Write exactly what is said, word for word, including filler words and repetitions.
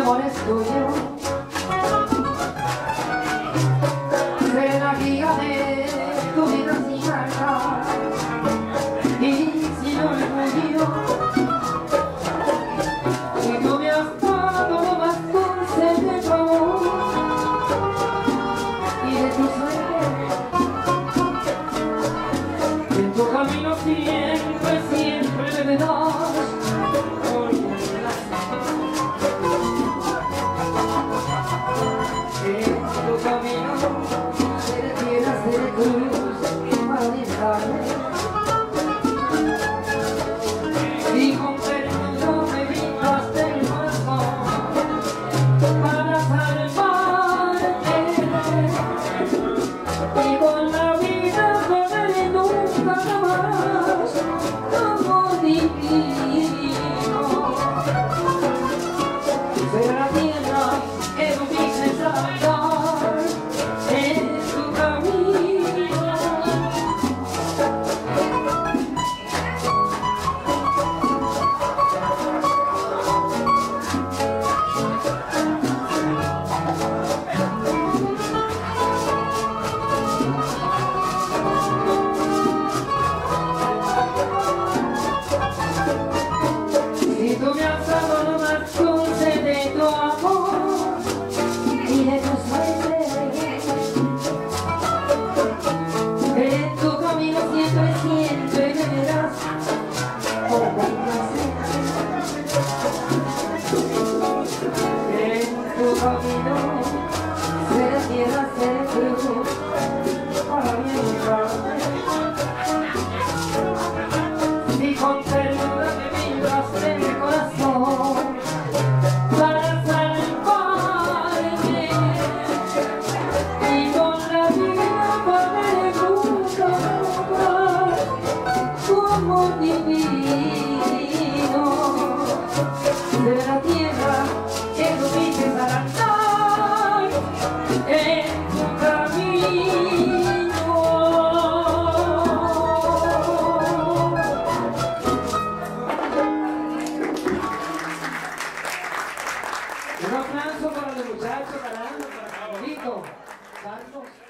amor es tuyo, sé la guía de tu vida sin carga y sin orgullo. Y tú me has dado lo más dulce de tu amor y de tu suerte. En tu camino siempre, siempre me verás. Y con perdón me brindaste el corazón para salvarte, y con la vida poder nunca jamás como divino. Será la tierra que tú dices andar en tu camino. Tú me has dado lo más dulce de tu amor y de tu suerte. En tu camino siempre, siempre me verás por complacer. En tu camino seré tierra, seré cruz para mi ayudarte. Y con ternura me brindaste el corazón para salvarme, y con la vida poder nunca amar como divino. De la tierra que tú dices al andar en tu camino. Un aplauso para los muchachos, para Carlos, para Carlito, Carlos.